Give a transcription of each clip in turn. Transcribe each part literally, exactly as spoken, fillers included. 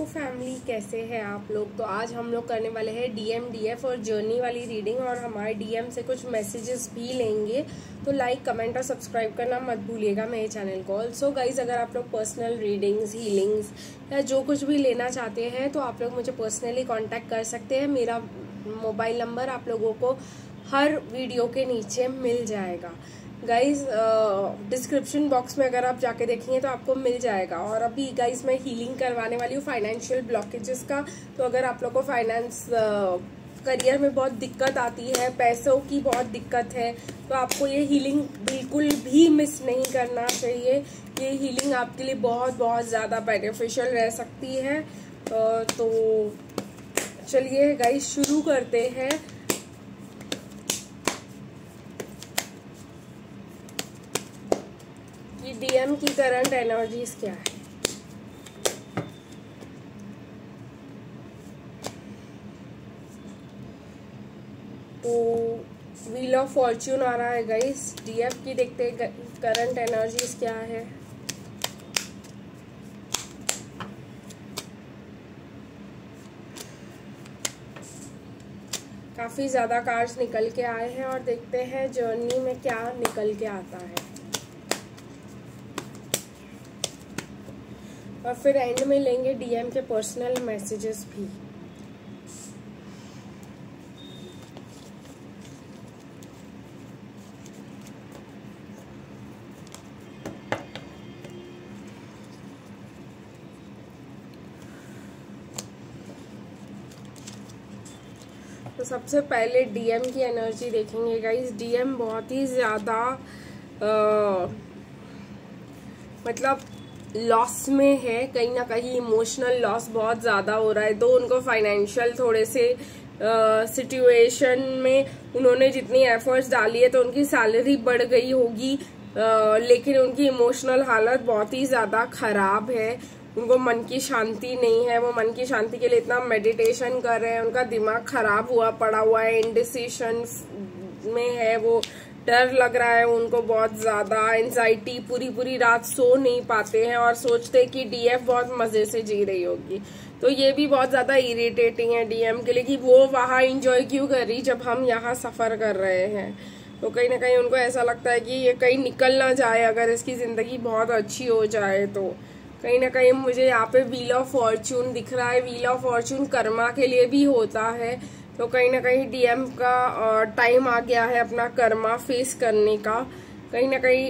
Hello family, कैसे हैं आप लोग। तो आज हम लोग करने वाले हैं डीएम डीएफ और जर्नी वाली रीडिंग और हमारे डीएम से कुछ मैसेजेस भी लेंगे। तो लाइक कमेंट और सब्सक्राइब करना मत भूलिएगा मेरे चैनल को। ऑल्सो गाइज, अगर आप लोग पर्सनल रीडिंग्स, हीलिंग्स या जो कुछ भी लेना चाहते हैं तो आप लोग मुझे पर्सनली कॉन्टैक्ट कर सकते हैं। मेरा मोबाइल नंबर आप लोगों को हर वीडियो के नीचे मिल जाएगा। गाइज डिस्क्रिप्शन बॉक्स में अगर आप जाके देखेंगे तो आपको मिल जाएगा। और अभी गाइज मैं हीलिंग करवाने वाली हूँ फाइनेंशियल ब्लॉकेजेस का। तो अगर आप लोग को फाइनेंस करियर में बहुत दिक्कत आती है, पैसों की बहुत दिक्कत है, तो आपको ये हीलिंग बिल्कुल भी मिस नहीं करना चाहिए। ये हीलिंग आपके लिए बहुत बहुत ज़्यादा बेनिफिशियल रह सकती है। तो चलिए गाइज शुरू करते हैं। डीएम की करंट एनर्जीज क्या है। तो व्हील ऑफ फॉर्च्यून आ रहा है गाइस। डीएफ की देखते हैं करंट एनर्जीज क्या है। काफी ज्यादा कार्ड्स निकल के आए हैं और देखते हैं जर्नी में क्या निकल के आता है। और फिर एंड में लेंगे डीएम के पर्सनल मैसेजेस भी। तो सबसे पहले डीएम की एनर्जी देखेंगे गाइस। डीएम बहुत ही ज्यादा मतलब लॉस में है, कहीं ना कहीं इमोशनल लॉस बहुत ज्यादा हो रहा है। तो उनको फाइनेंशियल थोड़े से सिचुएशन uh, में उन्होंने जितनी एफर्ट्स डाली है तो उनकी सैलरी बढ़ गई होगी, uh, लेकिन उनकी इमोशनल हालत बहुत ही ज्यादा खराब है। उनको मन की शांति नहीं है। वो मन की शांति के लिए इतना मेडिटेशन कर रहे हैं, उनका दिमाग खराब हुआ पड़ा हुआ है, इंडिसिशन में है, वो डर लग रहा है उनको बहुत ज्यादा, एंजाइटी, पूरी पूरी रात सो नहीं पाते हैं और सोचते हैं कि डीएफ बहुत मजे से जी रही होगी। तो ये भी बहुत ज्यादा इरिटेटिंग है डीएम के लिए कि वो वहां एंजॉय क्यों कर रही जब हम यहाँ सफर कर रहे हैं। तो कहीं ना कहीं उनको ऐसा लगता है कि ये कहीं निकल ना जाए, अगर इसकी जिंदगी बहुत अच्छी हो जाए। तो कहीं ना कहीं मुझे यहाँ पे व्हील ऑफ फॉर्च्यून दिख रहा है। व्हील ऑफ फॉर्च्यून कर्मा के लिए भी होता है। तो कहीं ना कहीं डीएम का टाइम आ गया है अपना कर्मा फेस करने का। कहीं ना कहीं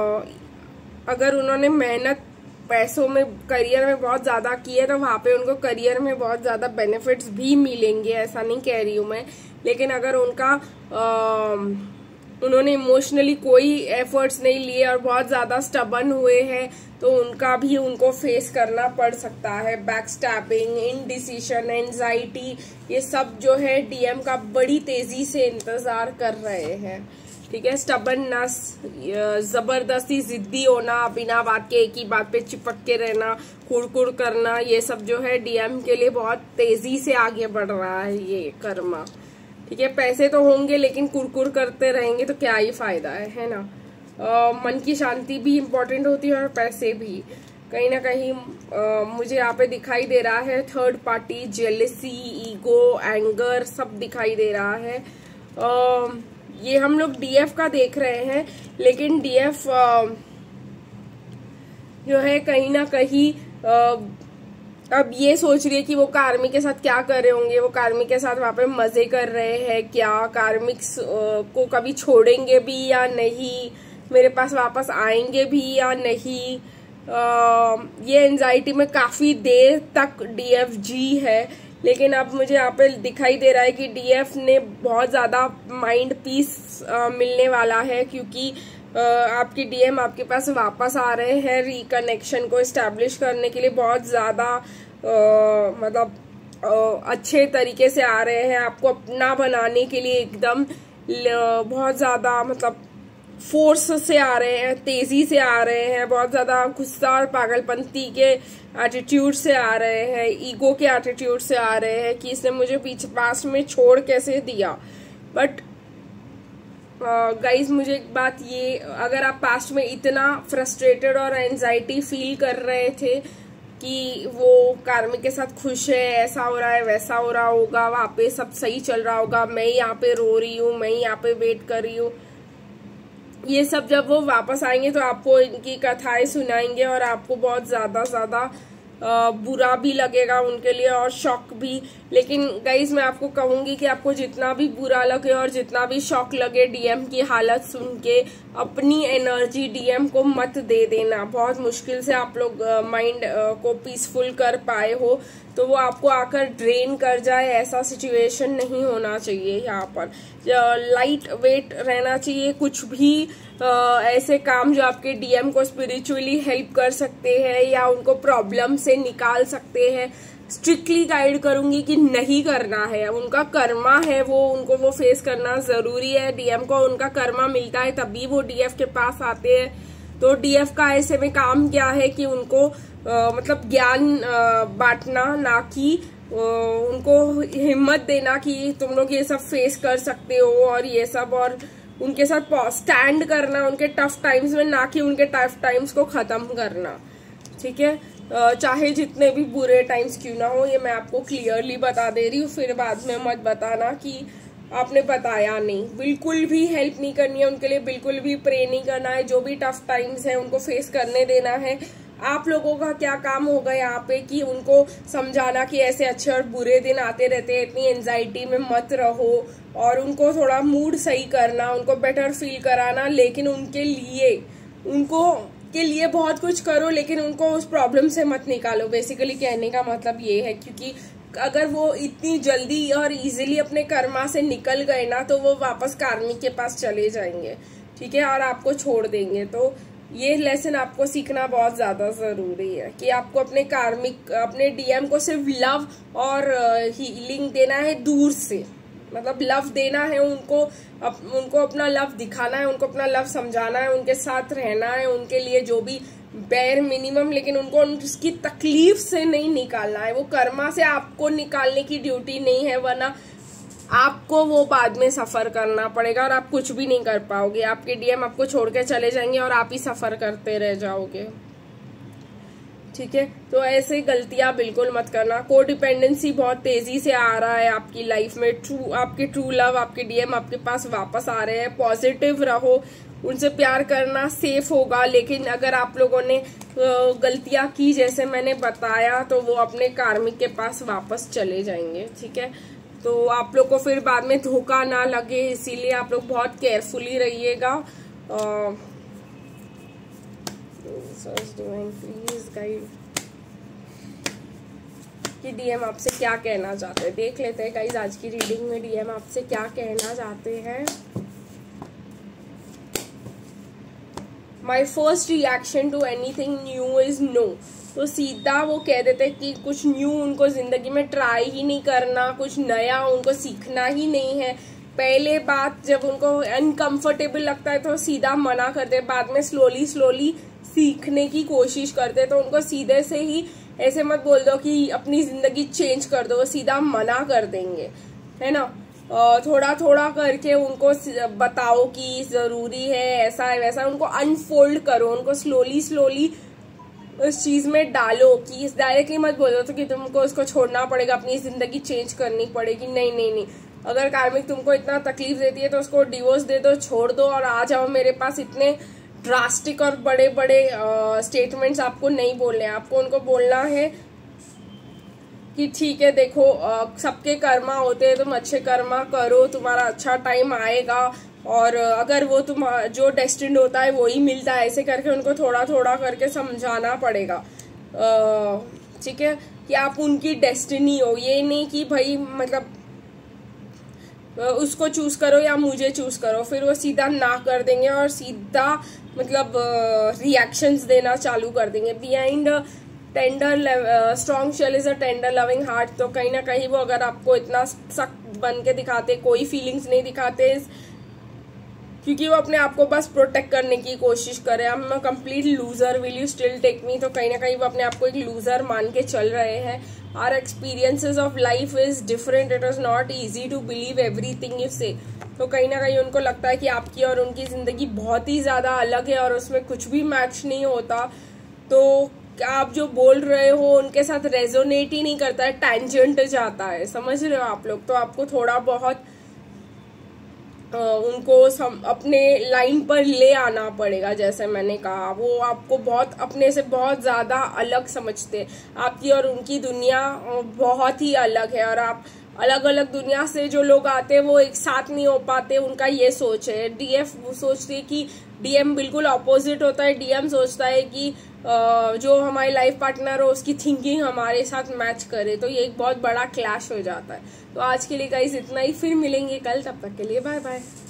अगर उन्होंने मेहनत पैसों में, करियर में बहुत ज्यादा की है तो वहां पे उनको करियर में बहुत ज्यादा बेनिफिट्स भी मिलेंगे, ऐसा नहीं कह रही हूं मैं। लेकिन अगर उनका आ, उन्होंने इमोशनली कोई एफर्ट्स नहीं लिए और बहुत ज्यादा स्टबन हुए हैं तो उनका भी उनको फेस करना पड़ सकता है। बैक स्टैबिंग, इनडिसीजन, एंजाइटी, ये सब जो है डीएम का बड़ी तेजी से इंतजार कर रहे हैं। ठीक है, स्टबननेस, जबरदस्ती जिद्दी होना, बिना बात के एक ही बात पे चिपक के रहना, कुड़कुड़ करना, ये सब जो है डीएम के लिए बहुत तेजी से आगे बढ़ रहा है ये कर्मा। ठीक है, पैसे तो होंगे लेकिन कुड़कुड़ करते रहेंगे तो क्या ही फायदा है, है ना। uh, मन की शांति भी इम्पोर्टेंट होती है और पैसे भी। कहीं ना कहीं uh, मुझे यहाँ पे दिखाई दे रहा है third party, jealousy, ego, anger सब दिखाई दे रहा है। uh, ये हम लोग डीएफ का देख रहे हैं, लेकिन डीएफ uh, जो है कहीं ना कहीं uh, अब ये सोच रही है कि वो कार्मिक के साथ क्या कर रहे होंगे। वो कार्मिक के साथ वहां पे मजे कर रहे हैं क्या, कार्मिक को कभी छोड़ेंगे भी या नहीं, मेरे पास वापस आएंगे भी या नहीं। आ, ये एंजाइटी में काफी देर तक डीएफ जी है। लेकिन अब मुझे यहाँ पे दिखाई दे रहा है कि डीएफ ने बहुत ज्यादा माइंड पीस मिलने वाला है, क्योंकि आ, आपकी डीएम आपके पास वापस आ रहे हैं रिकनेक्शन को एस्टैब्लिश करने के लिए। बहुत ज्यादा मतलब आ, अच्छे तरीके से आ रहे हैं आपको अपना बनाने के लिए, एकदम बहुत ज्यादा मतलब फोर्स से आ रहे हैं, तेजी से आ रहे हैं, बहुत ज्यादा गुस्सा और पागलपंती के एटीट्यूड से आ रहे हैं, ईगो के एटीट्यूड से आ रहे हैं कि इसने मुझे पीछे पास में छोड़ कैसे दिया। बट गाइज uh, मुझे एक बात ये, अगर आप पास्ट में इतना फ्रस्ट्रेटेड और एंजाइटी फील कर रहे थे कि वो कार्मिक के साथ खुश है, ऐसा हो रहा है वैसा हो रहा होगा, वहां पे सब सही चल रहा होगा, मैं यहाँ पे रो रही हूँ, मैं यहाँ पे वेट कर रही हूँ। ये सब जब वो वापस आएंगे तो आपको इनकी कथाएं सुनाएंगे और आपको बहुत ज्यादा ज्यादा बुरा भी लगेगा उनके लिए और शॉक भी। लेकिन गाइज मैं आपको कहूंगी कि आपको जितना भी बुरा लगे और जितना भी शॉक लगे डीएम की हालत सुन के, अपनी एनर्जी डीएम को मत दे देना। बहुत मुश्किल से आप लोग माइंड को पीसफुल कर पाए हो, तो वो आपको आकर ड्रेन कर जाए, ऐसा सिचुएशन नहीं होना चाहिए। यहाँ पर लाइट वेट रहना चाहिए। कुछ भी आ, ऐसे काम जो आपके डीएम को स्पिरिचुअली हेल्प कर सकते हैं या उनको प्रॉब्लम से निकाल सकते हैं, स्ट्रिक्टली गाइड करूंगी कि नहीं करना है। उनका कर्मा है, वो उनको वो फेस करना जरूरी है। डीएम को उनका कर्मा मिलता है तभी वो डीएफ के पास आते हैं। तो डीएफ का ऐसे में काम क्या है कि उनको आ, मतलब ज्ञान बांटना, ना कि उनको हिम्मत देना कि तुम लोग ये सब फेस कर सकते हो और ये सब, और उनके साथ स्टैंड करना उनके टफ टाइम्स में, ना कि उनके टफ टाइम्स को खत्म करना। ठीक है, चाहे जितने भी बुरे टाइम्स क्यों ना हो, ये मैं आपको क्लियरली बता दे रही हूँ। फिर बाद में मत बताना कि आपने बताया नहीं। बिल्कुल भी हेल्प नहीं करनी है उनके लिए, बिल्कुल भी प्रे नहीं करना है। जो भी टफ टाइम्स है उनको फेस करने देना है। आप लोगों का क्या काम होगा यहाँ पे कि उनको समझाना कि ऐसे अच्छे और बुरे दिन आते रहते हैं, इतनी एंजाइटी में मत रहो, और उनको थोड़ा मूड सही करना, उनको बेटर फील कराना। लेकिन उनके लिए उनको के लिए बहुत कुछ करो, लेकिन उनको उस प्रॉब्लम से मत निकालो। बेसिकली कहने का मतलब ये है, क्योंकि अगर वो इतनी जल्दी और इजीली अपने कर्मा से निकल गए ना, तो वो वापस कार्मिक के पास चले जाएंगे। ठीक है, और आपको छोड़ देंगे। तो ये लेसन आपको सीखना बहुत ज्यादा जरूरी है कि आपको अपने कार्मिक, अपने डीएम को सिर्फ लव और हीलिंग देना है दूर से। मतलब लव देना है उनको, अप, उनको अपना लव दिखाना है, उनको अपना लव समझाना है, उनके साथ रहना है, उनके लिए जो भी बेयर मिनिमम, लेकिन उनको उसकी तकलीफ से नहीं निकालना है। वो कर्मा से आपको निकालने की ड्यूटी नहीं है, वरना आपको वो बाद में सफर करना पड़ेगा और आप कुछ भी नहीं कर पाओगे। आपके डीएम आपको छोड़ के चले जाएंगे और आप ही सफर करते रह जाओगे। ठीक है, तो ऐसे गलतियां बिल्कुल मत करना। को डिपेंडेंसी बहुत तेजी से आ रहा है आपकी लाइफ में। ट्रू आपके ट्रू लव, आपके डीएम आपके पास वापस आ रहे हैं। पॉजिटिव रहो, उनसे प्यार करना सेफ होगा। लेकिन अगर आप लोगों ने गलतियां की जैसे मैंने बताया, तो वो अपने कार्मिक के पास वापस चले जाएंगे। ठीक है, तो आप लोग को फिर बाद में धोखा ना लगे, इसीलिए आप लोग बहुत केयरफुली रहिएगा। प्लीज गाइड कि डीएम आपसे क्या कहना चाहते हैं। देख लेते हैं गाइज आज की रीडिंग में डीएम आपसे क्या कहना चाहते हैं। My first reaction to anything new is no. तो सीधा वो कह देते कि कुछ न्यू उनको जिंदगी में ट्राई ही नहीं करना, कुछ नया उनको सीखना ही नहीं है। पहले बात जब उनको अनकंफर्टेबल लगता है तो सीधा मना करते, बाद में स्लोली स्लोली सीखने की कोशिश करते। तो उनको सीधे से ही ऐसे मत बोल दो कि अपनी जिंदगी चेंज कर दो, वो सीधा मना कर देंगे, है ना। थोड़ा थोड़ा करके उनको बताओ कि जरूरी है, ऐसा है वैसा, उनको अनफोल्ड करो, उनको स्लोली स्लोली उस चीज में डालो। कि डायरेक्टली मत बोलो तो कि तुमको उसको छोड़ना पड़ेगा, अपनी जिंदगी चेंज करनी पड़ेगी। नहीं नहीं नहीं, अगर कार्मिक तुमको इतना तकलीफ देती है तो उसको डिवोर्स दे दो, छोड़ दो और आ जाओ मेरे पास। इतने ड्रास्टिक और बड़े बड़े स्टेटमेंट्स आपको नहीं बोलने हैं। आपको उनको बोलना है कि ठीक है, देखो सबके कर्मा होते हैं, तुम अच्छे कर्मा करो, तुम्हारा अच्छा टाइम आएगा, और अगर वो तुम जो डेस्टिन्ड होता है वो ही मिलता है। ऐसे करके उनको थोड़ा थोड़ा करके समझाना पड़ेगा। ठीक है, कि आप उनकी डेस्टिनी हो, ये नहीं कि भाई मतलब उसको चूज करो या मुझे चूज करो। फिर वो सीधा ना कर देंगे और सीधा मतलब रिएक्शंस देना चालू कर देंगे। Behind tender strong shell is a tender loving heart. तो कहीं ना कहीं वो अगर आपको इतना सख्त बन के दिखाते, कोई फीलिंग्स नहीं दिखाते, क्योंकि वो अपने आप को बस प्रोटेक्ट करने की कोशिश करे। हम complete loser, will you still take me. तो कहीं ना कहीं वो अपने आप को एक लूजर मान के चल रहे हैं। Our experiences of life is different, it is not easy to believe everything you say. तो कहीं ना कहीं उनको लगता है कि आपकी और उनकी जिंदगी बहुत ही ज्यादा अलग है और उसमें कुछ भी मैच नहीं होता। तो आप जो बोल रहे हो उनके साथ रेजोनेट ही नहीं करता है, टैंजेंट जाता है, समझ रहे हो आप लोग। तो आपको थोड़ा बहुत आ, उनको सम, अपने लाइन पर ले आना पड़ेगा। जैसे मैंने कहा, वो आपको बहुत अपने से बहुत ज्यादा अलग समझते हैं, आपकी और उनकी दुनिया बहुत ही अलग है, और आप अलग अलग दुनिया से जो लोग आते हैं वो एक साथ नहीं हो पाते, उनका ये सोच है। डीएफ वो सोचती है कि डीएम बिल्कुल ऑपोजिट होता है, डीएम सोचता है कि जो हमारी लाइफ पार्टनर हो उसकी थिंकिंग हमारे साथ मैच करे, तो ये एक बहुत बड़ा क्लैश हो जाता है। तो आज के लिए गाइस इतना ही, फिर मिलेंगे कल, तब तक के लिए बाय बाय।